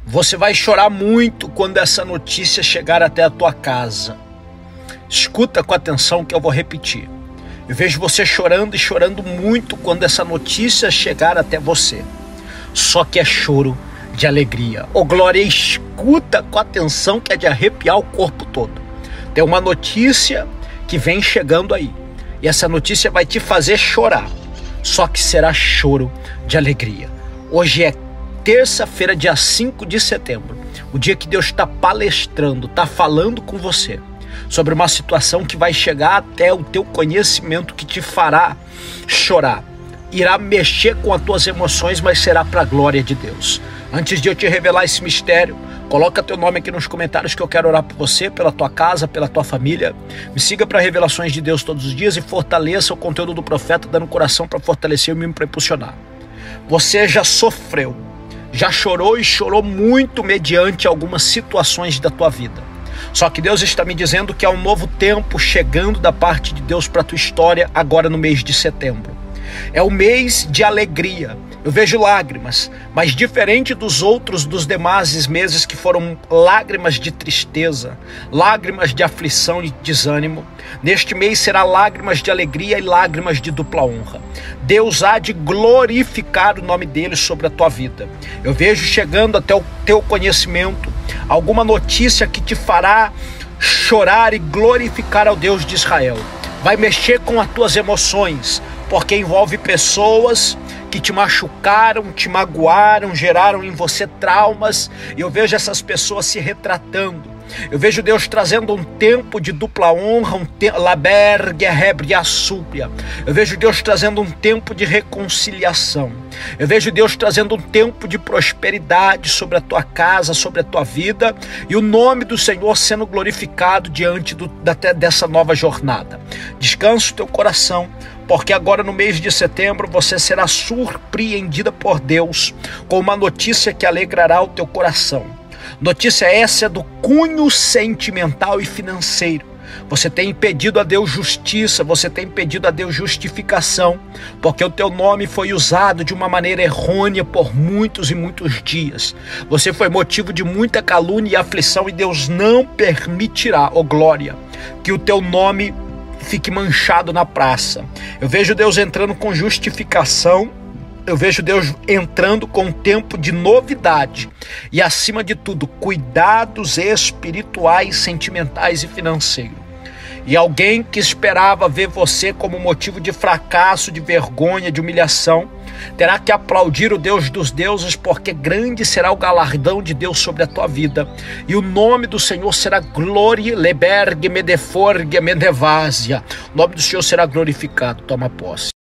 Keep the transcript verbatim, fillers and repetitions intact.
Você vai chorar muito quando essa notícia chegar até a tua casa. Escuta com atenção que eu vou repetir. Eu vejo você chorando e chorando muito quando essa notícia chegar até você. Só que é choro de alegria. Ô glória, escuta com atenção que é de arrepiar o corpo todo. Tem uma notícia que vem chegando aí. E essa notícia vai te fazer chorar. Só que será choro de alegria. Hoje é terça-feira, dia cinco de setembro. O dia que Deus está palestrando, está falando com você sobre uma situação que vai chegar até o teu conhecimento, que te fará chorar. Irá mexer com as tuas emoções, mas será para a glória de Deus. Antes de eu te revelar esse mistério, coloca teu nome aqui nos comentários que eu quero orar por você, pela tua casa, pela tua família. Me siga para Revelações de Deus todos os dias e fortaleça o conteúdo do profeta, dando coração para fortalecer e me impulsionar. Você já sofreu, já chorou e chorou muito mediante algumas situações da tua vida. Só que Deus está me dizendo que há um novo tempo chegando da parte de Deus para a tua história agora no mês de setembro. É o mês de alegria. Eu vejo lágrimas, mas diferente dos outros, dos demais meses que foram lágrimas de tristeza, lágrimas de aflição e desânimo, neste mês será lágrimas de alegria e lágrimas de dupla honra. Deus há de glorificar o nome dele sobre a tua vida. Eu vejo chegando até o teu conhecimento alguma notícia que te fará chorar e glorificar ao Deus de Israel. Vai mexer com as tuas emoções, porque envolve pessoas que te machucaram, te magoaram, geraram em você traumas. E eu vejo essas pessoas se retratando. Eu vejo Deus trazendo um tempo de dupla honra, um tempo Eu vejo Deus trazendo um tempo de reconciliação. Eu vejo Deus trazendo um tempo de prosperidade sobre a tua casa, sobre a tua vida, e o nome do Senhor sendo glorificado diante do, da, dessa nova jornada. Descansa o teu coração, porque agora no mês de setembro você será surpreendida por Deus com uma notícia que alegrará o teu coração. Notícia essa é do cunho sentimental e financeiro. Você tem pedido a Deus justiça, você tem pedido a Deus justificação, porque o teu nome foi usado de uma maneira errônea por muitos e muitos dias. Você foi motivo de muita calúnia e aflição, e Deus não permitirá, ó glória, que o teu nome fique manchado na praça. Eu vejo Deus entrando com justificação. Eu vejo Deus entrando com um tempo de novidade e, acima de tudo, cuidados espirituais, sentimentais e financeiros. E alguém que esperava ver você como motivo de fracasso, de vergonha, de humilhação, terá que aplaudir o Deus dos deuses, porque grande será o galardão de Deus sobre a tua vida. E o nome do Senhor será glória, lebergue, medeforgue, medevásia. O nome do Senhor será glorificado. Toma posse.